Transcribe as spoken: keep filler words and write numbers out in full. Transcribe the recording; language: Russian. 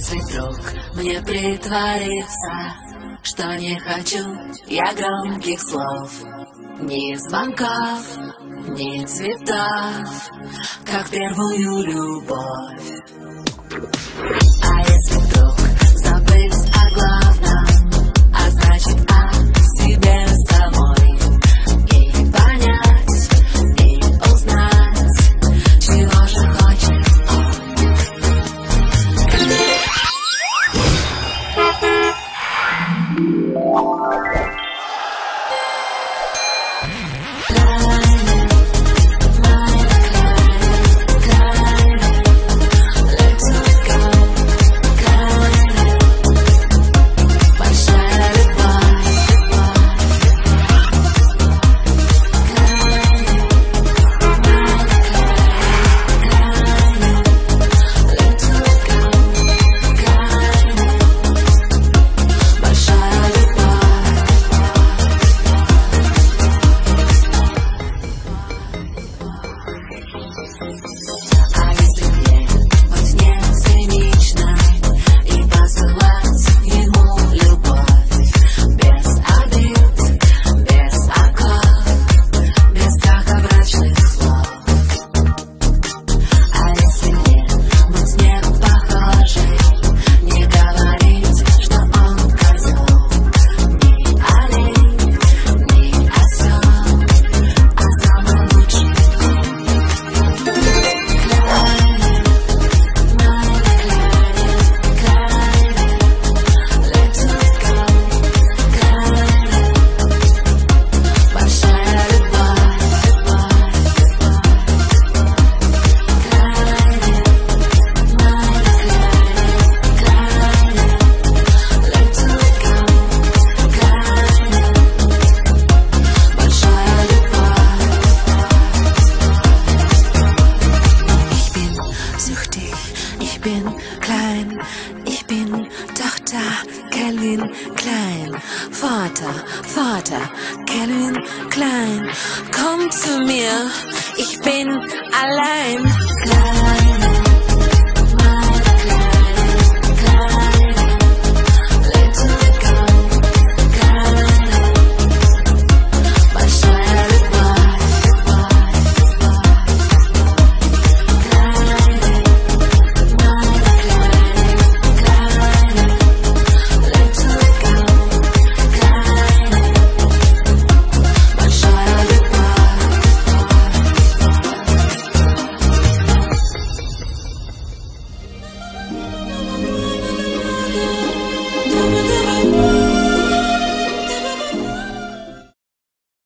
если вдруг мне притвориться, что не хочу я громких слов, ни звонков, ни цветов, как первую любовь. А если вдруг забыть о главном, а значит о себе самой, и понять, и узнать, чего же хочет он. Ich bin klein, ich bin Tochter Calvin Klein. Vater, Vater, Calvin Klein, komm zu mir, ich bin allein.